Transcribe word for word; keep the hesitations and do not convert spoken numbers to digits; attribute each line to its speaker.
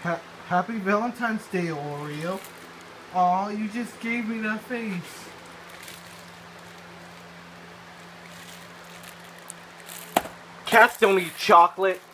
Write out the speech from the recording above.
Speaker 1: Ha Happy Valentine's Day, Oreo. Aw, you just gave me that face.
Speaker 2: Cats don't eat chocolate.